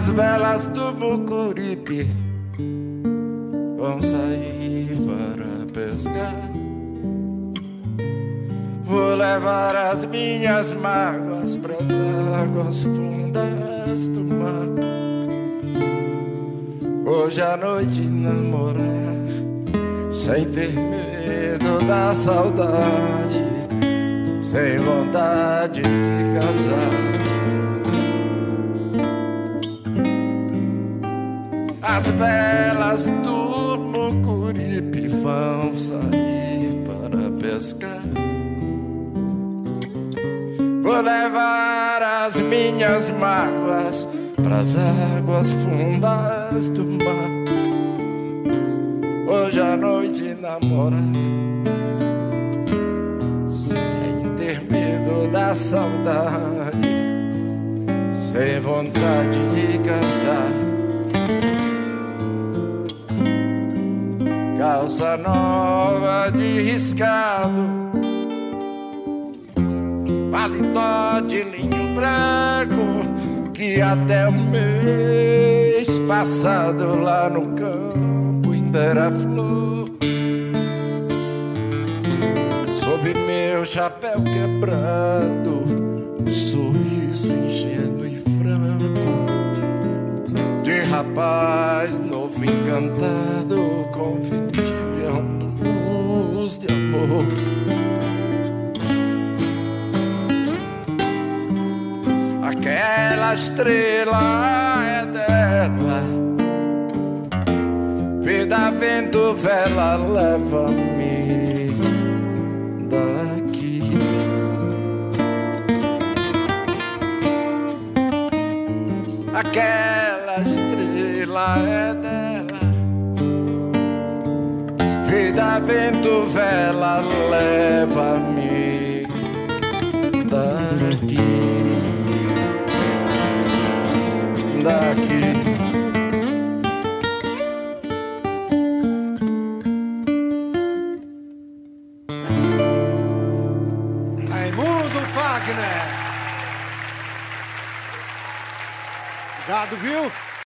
As velas do Mucuripe vão sair para pescar. Vou levar as minhas mágoas pras águas fundas do mar. Hoje à noite namorar, sem ter medo da saudade, sem vontade de casar. As velas do Mucuripe vão sair para pescar. Vou levar as minhas mágoas pras águas fundas do mar. Hoje à noite namorar, sem ter medo da saudade, sem vontade de casar. Calça nova de riscado, paletó de linho branco, que até o mês passado lá no campo ainda era flor. Sob meu chapéu quebrado, sorriso ingênuo e franco de rapaz novo encantado com 20 anos de amor. Aquela estrela é dela, vida, vento, vela, leva-me daqui. Aquela estrela é dela, vida, vento, vela, leva-me daqui. Raimundo Fagner. Obrigado, viu?